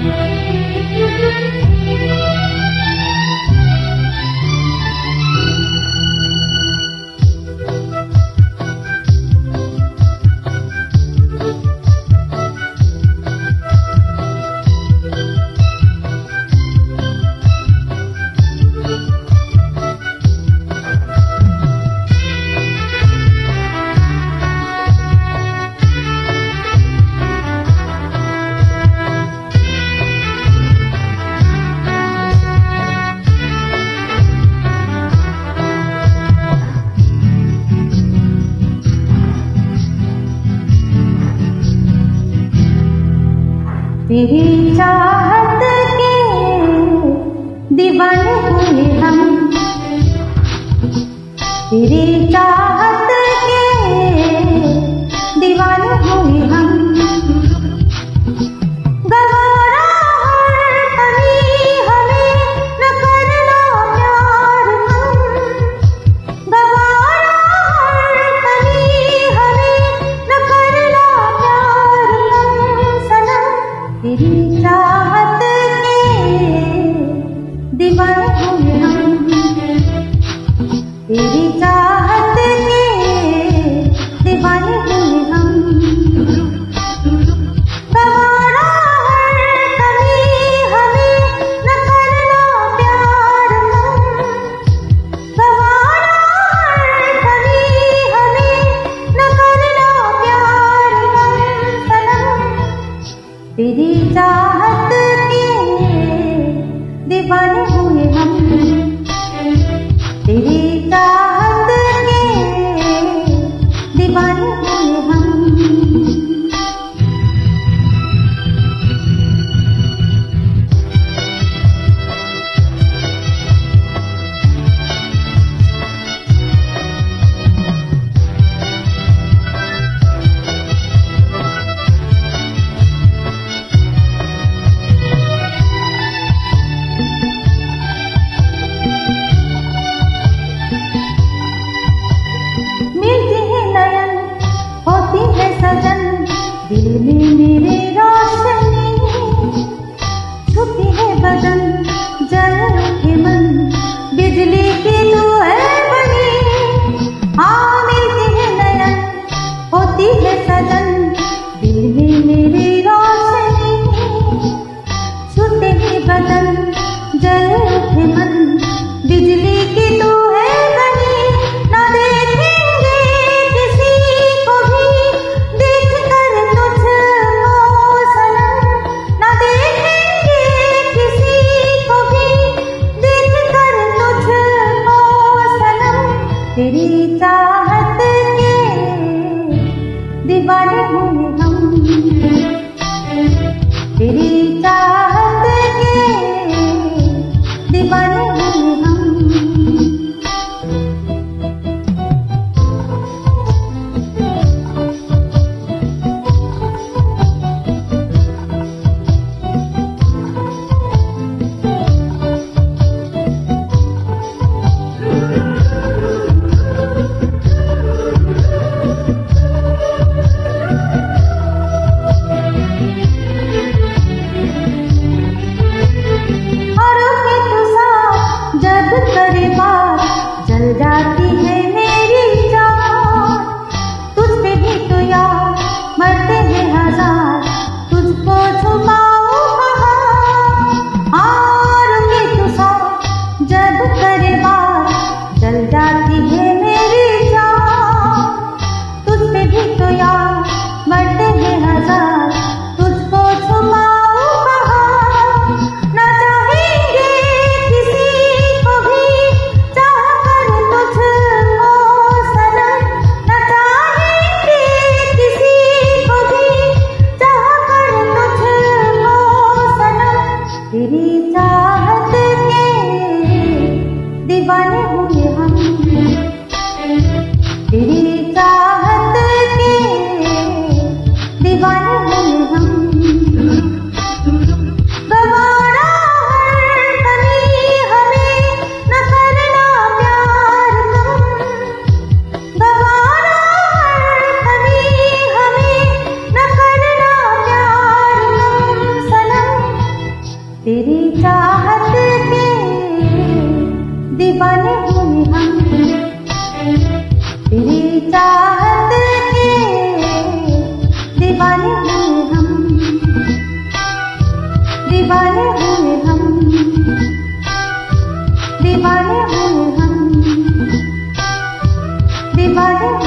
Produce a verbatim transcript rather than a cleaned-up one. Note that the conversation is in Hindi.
तेरी चाहत के दीवाने हुए हम, तेरी चाहत के दीवाने हुए हम। गवारा हर कभी हमें न करना प्यार हम, गवारा हर कभी हमें न करना प्यार हम सनम। तेरी चाहत के दीवाने हुए हम, तेरी चाहत के दीवाने हुए हम। गवारा हर कभी हमें न करना प्यार हम, गवारा हर कभी हमें न करना प्यार हम सनम। तेरी चाहत के दीवाने हुए हम, तेरी चाहत के दीवाने हुए हम। हम, तेरी चाहत के दीवाने हुए हम, दीवाने हुए हम, दीवाने हुए हम, दीवाने